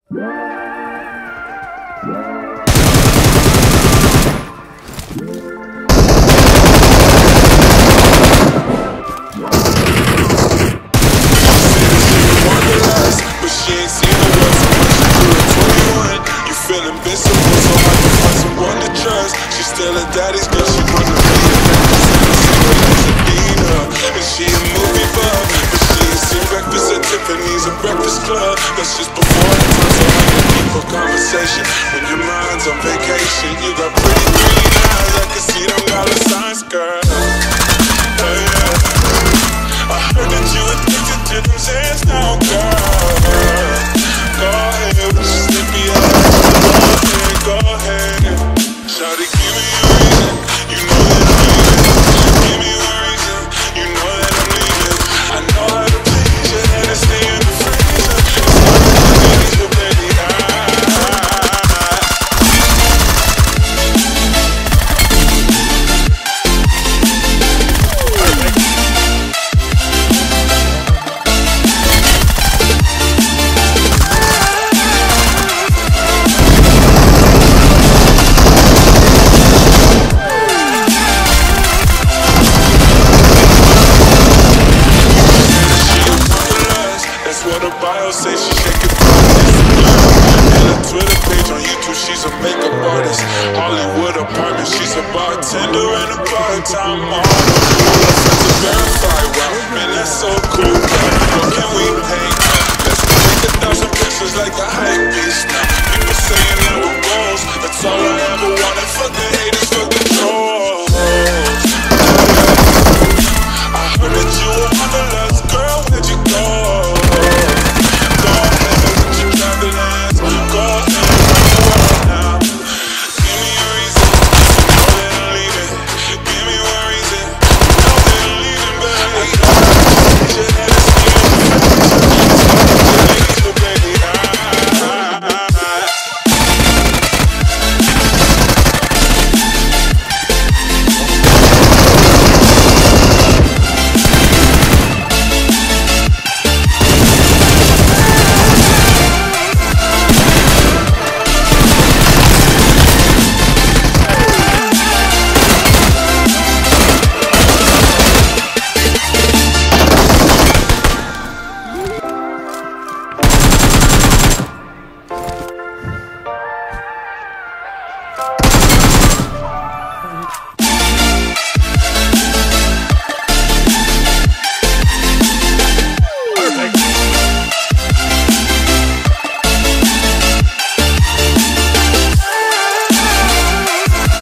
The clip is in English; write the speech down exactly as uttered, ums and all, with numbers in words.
WanderLust, but she ain't seen the world so much. She grew at twenty-one. You feel invincible, so hard to find someone to trust. She's still a daddy's girl. She wanna be a Pasadena, and she a movie buff, but she ain't seen breakfast at Tiffany's, a breakfast club. That's just before the time, so I can keep a conversation. When your mind's on vacation, you got pretty green eyes. I can see them dollar signs, girl. Hey, yeah. I heard that you addicted to them sands now, girl. Go ahead with your slippy ass. Go ahead, go ahead. Shawty, give me a reason. You know that I'm leaving. Give me a reason. You know that I'm leaving. I know how to please you, and it's stay in the freezer. It's not that I need you, baby. I say she shake it from and a Twitter page on YouTube, she's a makeup artist. Hollywood apartment, she's a bartender and a part-time model. All her friends are verified, wow, man, that's so cool.